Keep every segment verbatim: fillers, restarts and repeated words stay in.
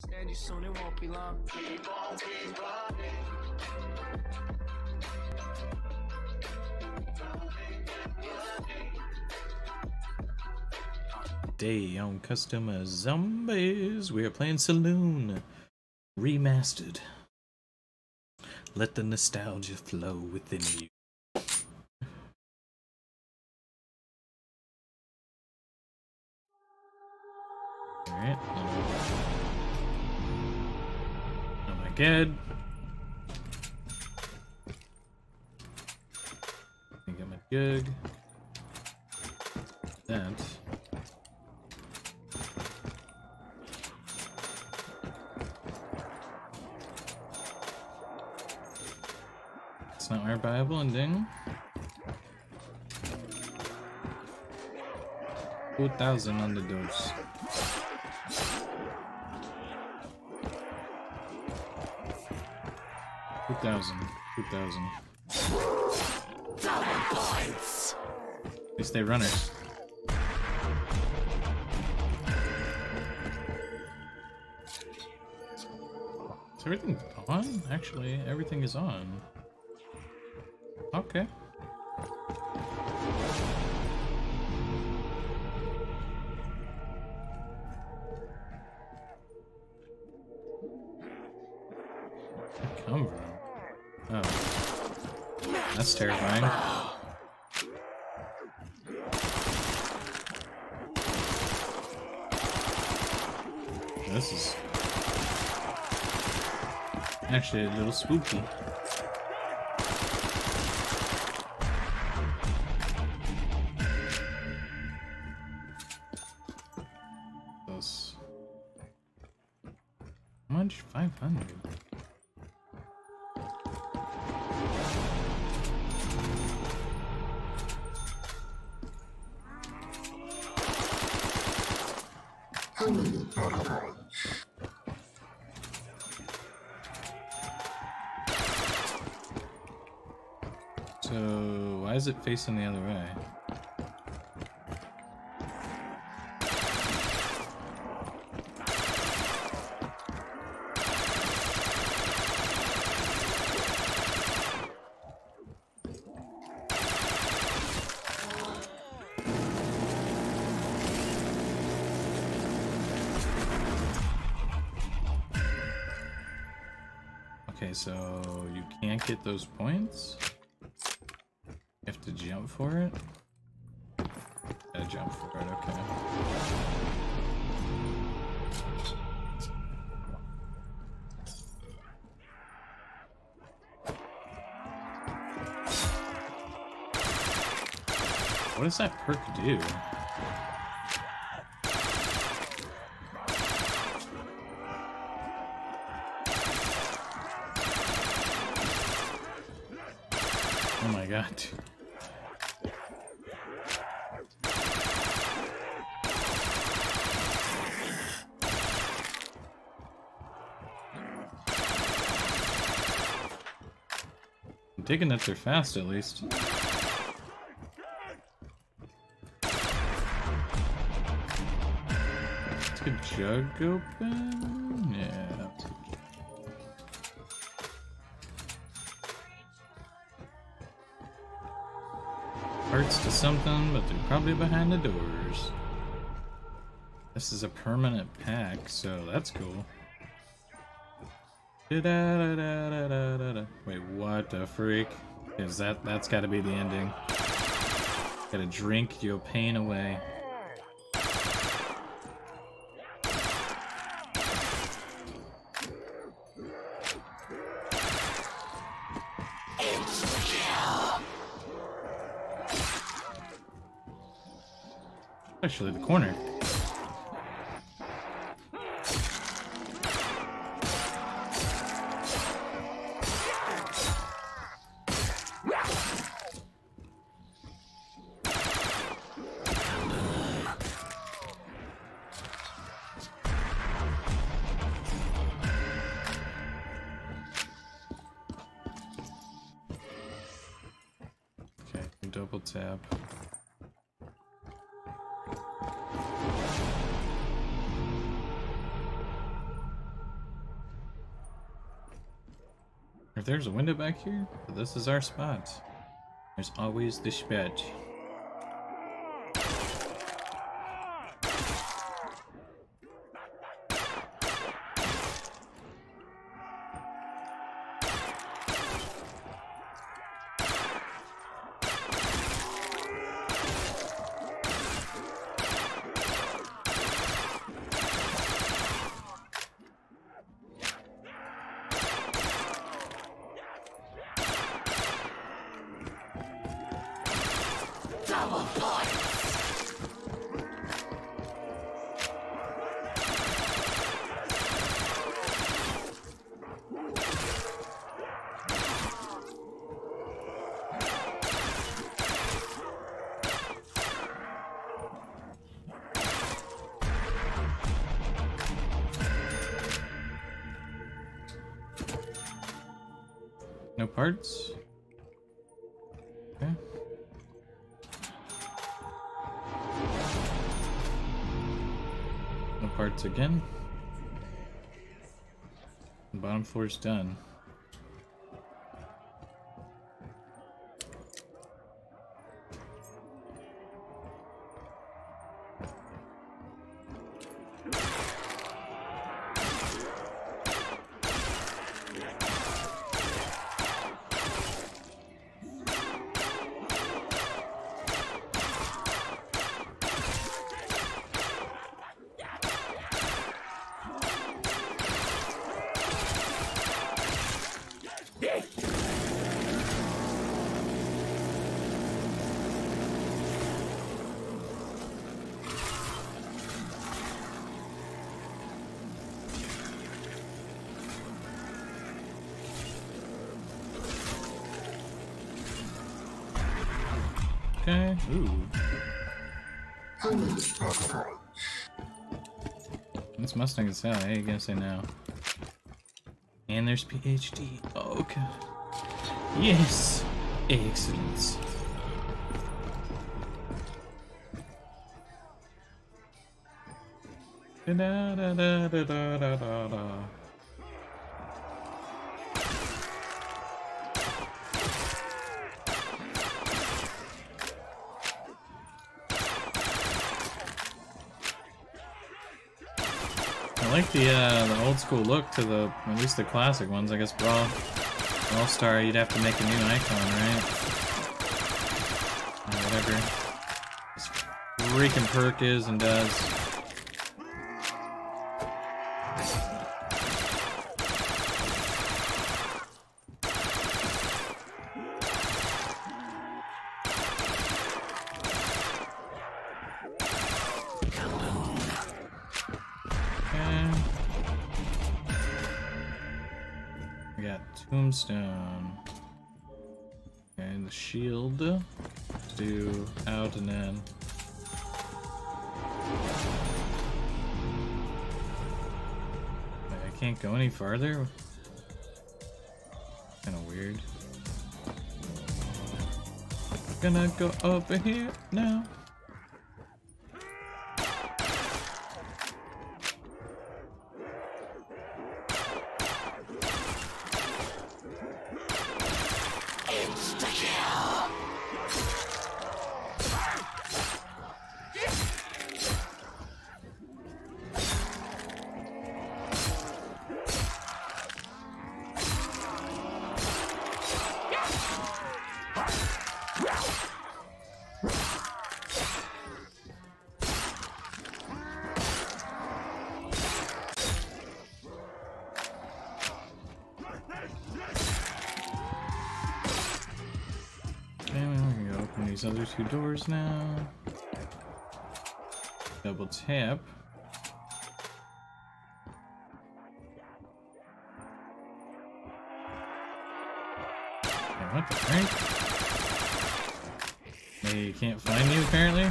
And you soon, it won't be long. Keep on, keep running. Today on Custom Zombies, we are playing Saloon Remastered. Let the nostalgia flow within you. Alright. Oh my god. I got my jug. That. It's not our Bible ending. two thousand on the dose. two thousand. two thousand. Double points. At least they runners. Is everything on? Actually, everything is on. Okay. Where'd it come from? Oh. That's terrifying. This is actually a little spooky. Those. How much? five hundred. So, why is it facing the other way? Okay, so you can't get those points? You have to jump for it? Gotta jump for it, okay. What does that perk do? Oh my god. I'm digging that they're fast at least. Let's get jug open? Yeah. Parts to something, but they're probably behind the doors. This is a permanent pack, so that's cool. Da -da -da -da -da -da -da. Wait, what the freak? Is that that's gotta be the ending. Gotta drink your pain away. Actually, the corner. Okay, double tap. If there's a window back here, this is our spot. There's always the spot. No parts? Okay. No parts again. The bottom floor's done. Okay. Ooh. This Mustang is out. How you gonna say no? And there's P H D. Oh, okay. Yes. Excellent. Da da da da da da da da. I like the uh, the old school look to the, at least the classic ones. I guess Brawl, Brawl Star, you'd have to make a new icon, right? Or whatever this freaking perk is and does. Tombstone. Okay, the shield. Let's do out and in. Wait, I can't go any farther? Kinda weird. Gonna go over here now. These other two doors now. Double tap. Yeah, what the heck? They can't find you apparently.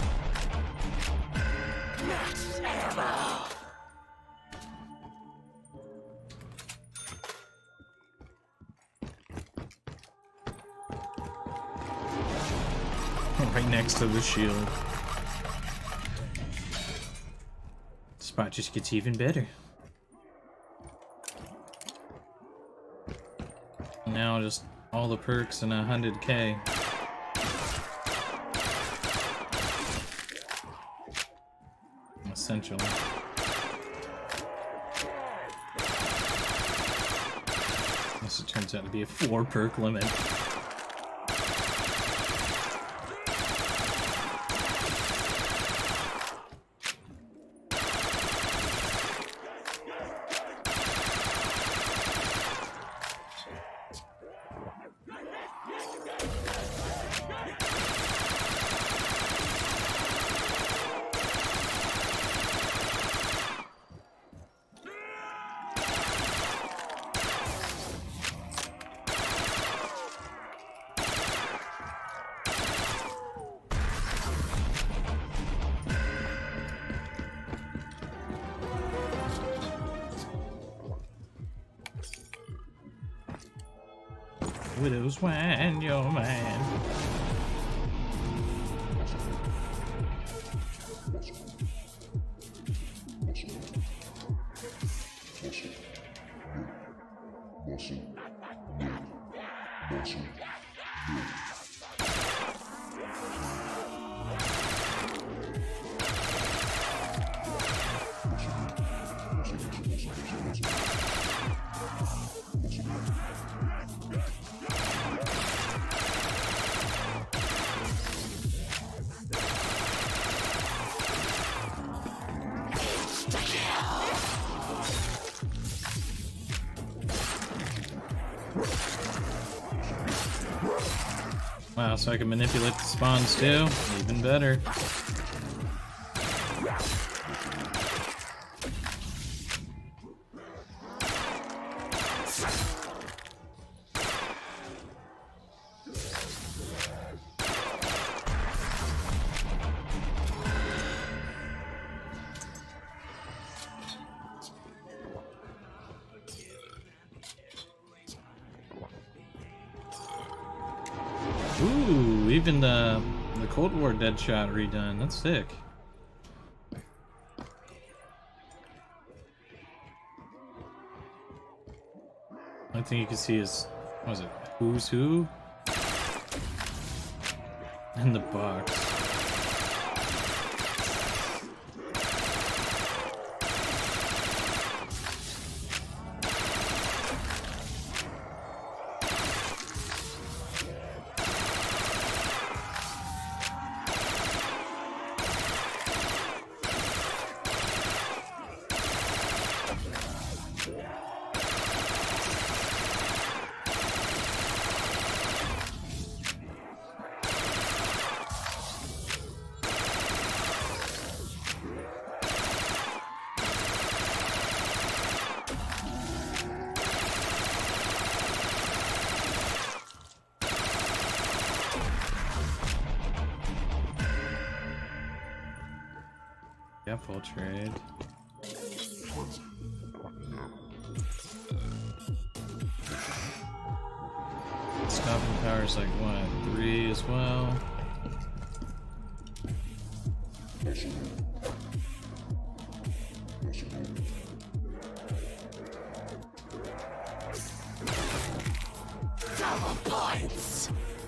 Right next to the shield. The spot just gets even better. Now just all the perks and a one hundred K. Essentially. This turns out to be a four perk limit. Widow's wine, your man. Wow, so I can manipulate the spawns too? Even better. Ooh, even the the Cold War Deadshot redone. That's sick. One thing you can see is, what was it? Who's who? In the box. Yeah, full trade. Stopping power is like what, three as well. Double points.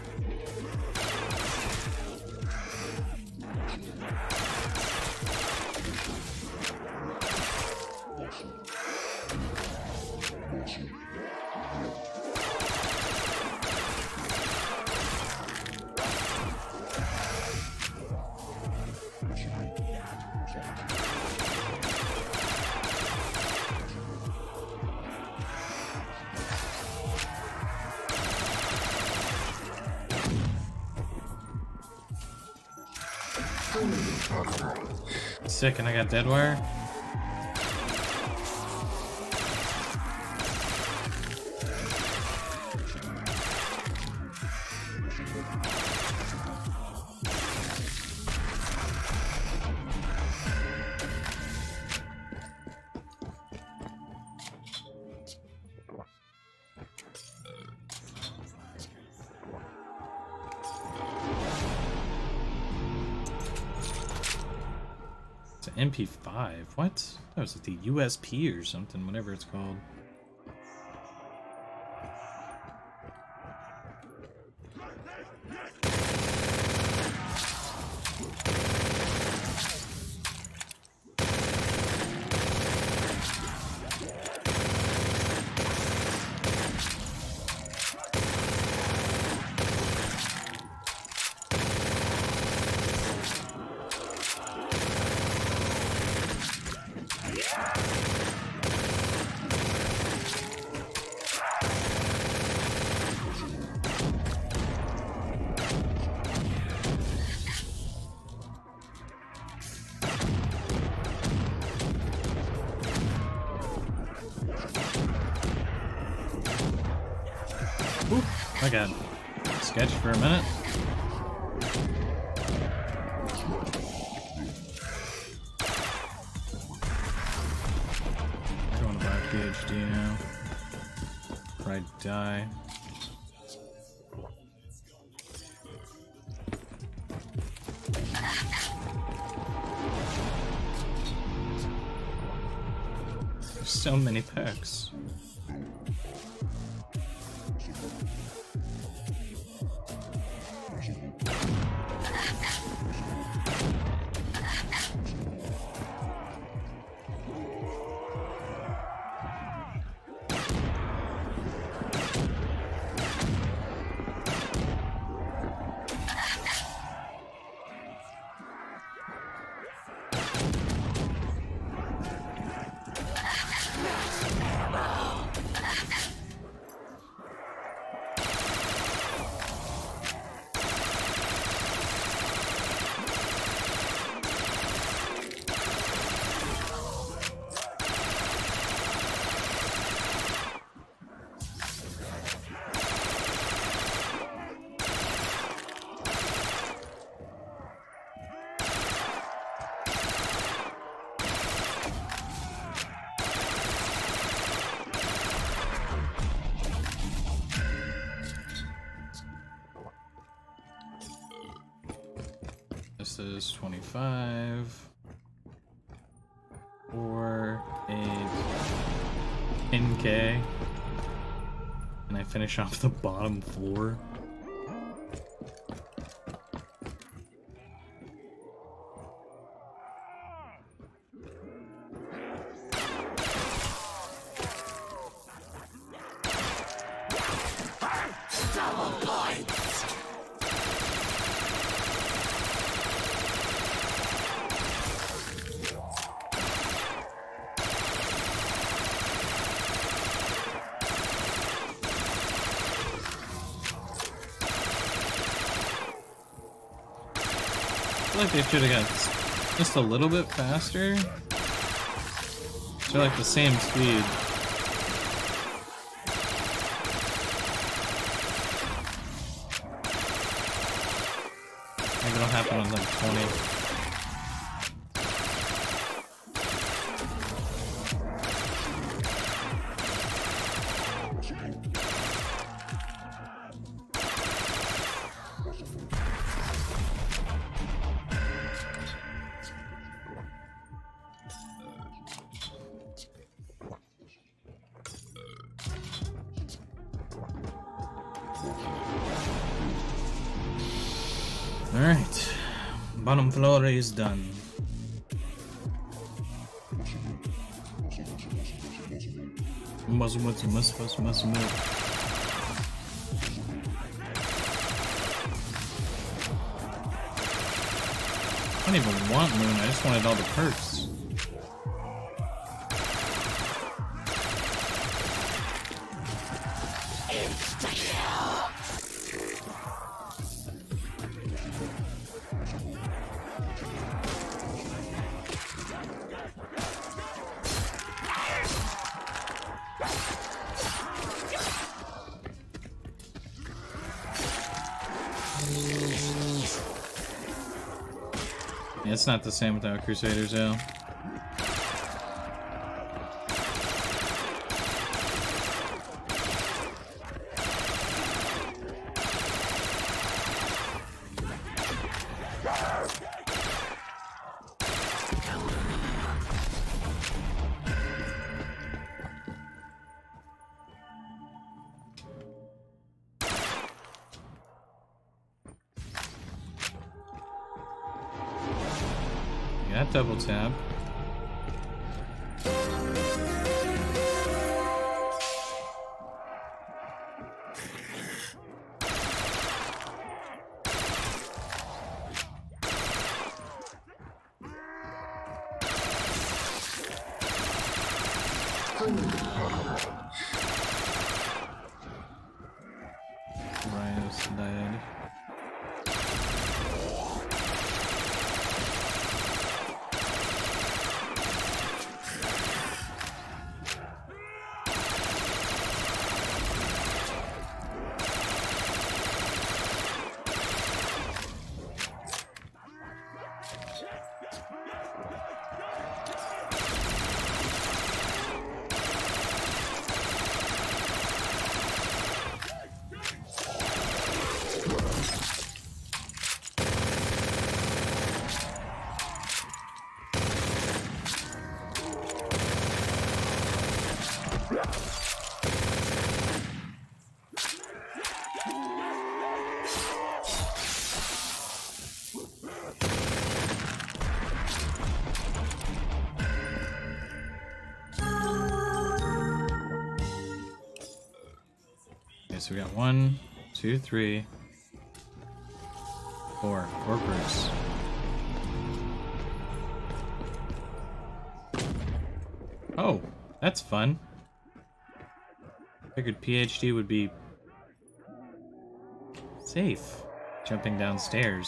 Sick, and I got Deadwire. M P five? What? That was like the U S P or something, whatever it's called. Ooh, I got sketched for a minute. Going to buy a P H D now. Probably die. There's so many perks. This is twenty-five, four, eight, ten K, and I finish off the bottom floor. I feel like they should have got just a little bit faster. They're like the same speed. Maybe it'll happen on like twenty. Alright, bottom floor is done. Muscle, muscle, muscle, muscle, muscle, muscle. I don't even want Moon, I just wanted all the perks. Yeah, it's not the same without Crusaders, though. Got double tap. Ryan's dead. Okay, so we got one, two, three, four. Four groups. Oh, that's fun. Figured P H D would be safe. Jumping downstairs.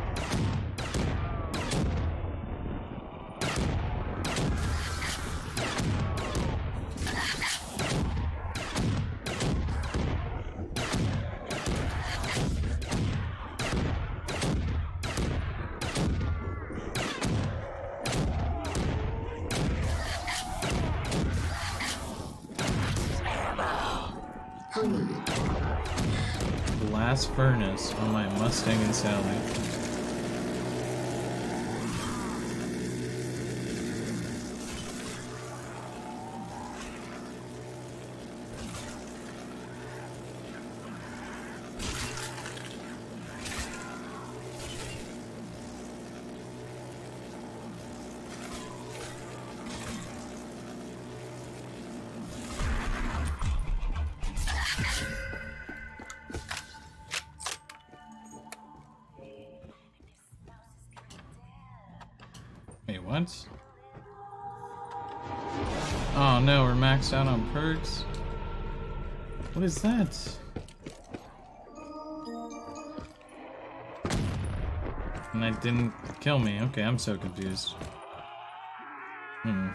Blast furnace on my Mustang and Sally. Wait, what? Oh no, we're maxed out on perks. What is that? And that didn't kill me. Okay, I'm so confused. Hmm.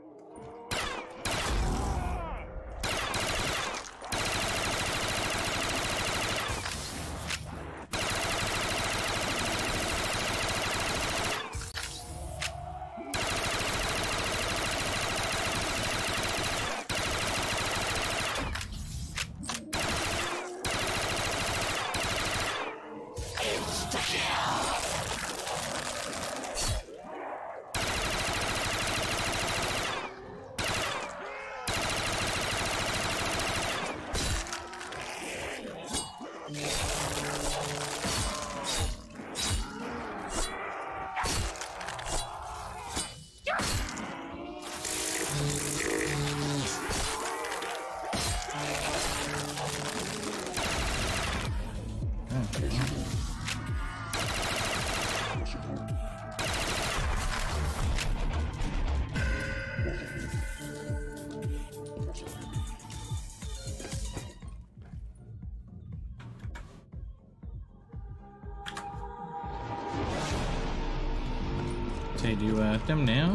Okay, do you uh them now?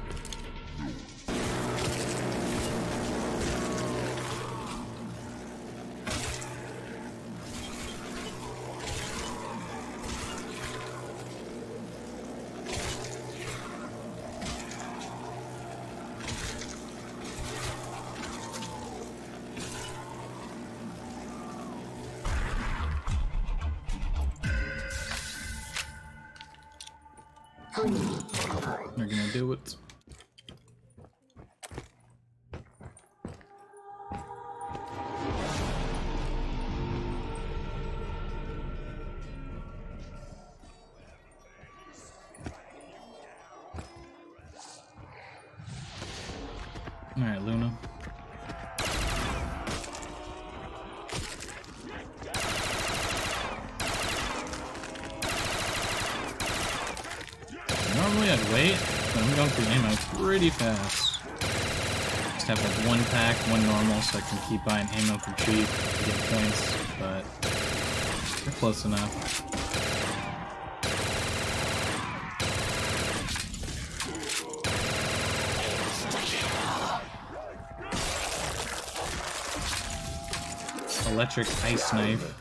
They're gonna do it. All right, Luna. Normally I'd wait, but I'm going through ammo pretty fast. Just have like one pack, one normal, so I can keep buying ammo for cheap to get points, but they're close enough. Electric ice knife.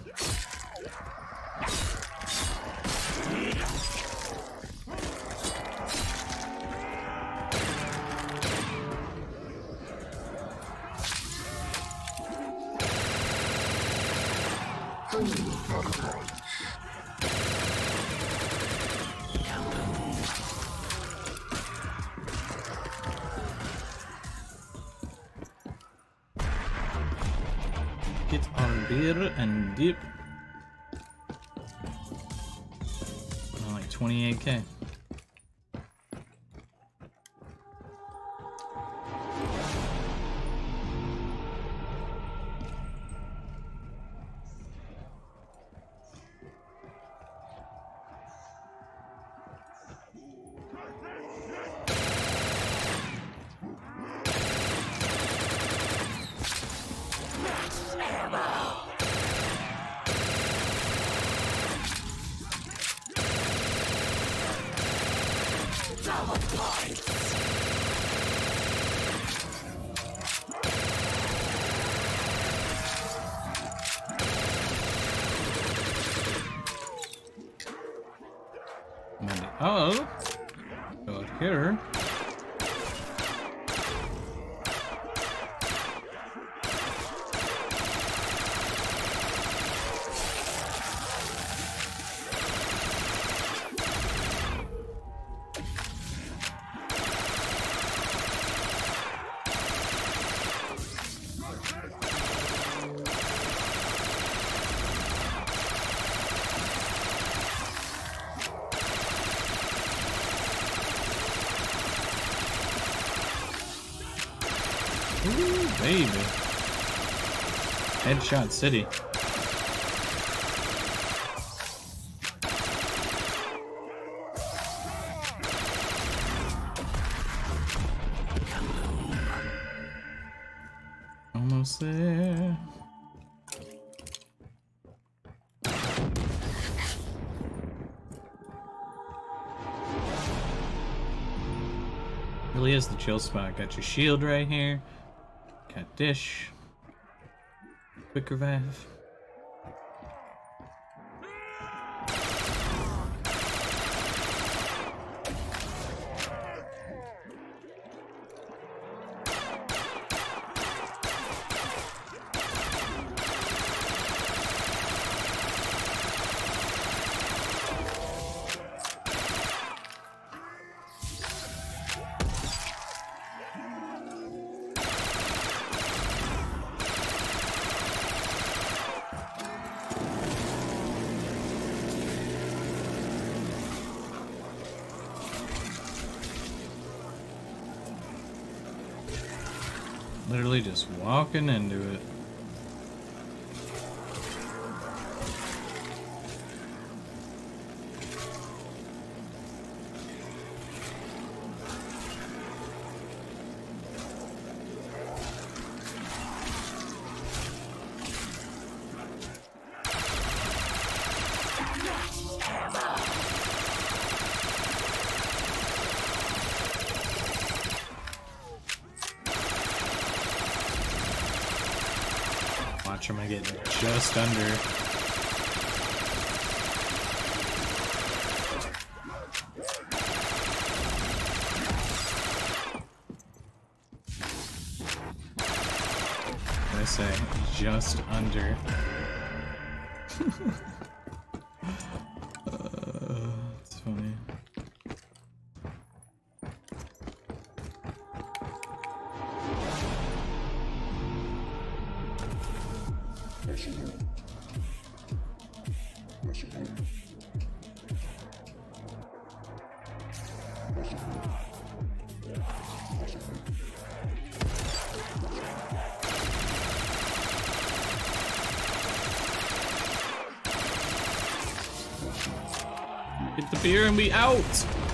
Get our beer and dip. Oh, like twenty-eight K. Oh, go here. Ooh, baby. Headshot City. Almost there. Really is the chill spot. Got your shield right here. Got dish. Quick revive. Literally just walking into it. Watch him, I get just under. I say just under. uh, it's funny. Get the beer and we out!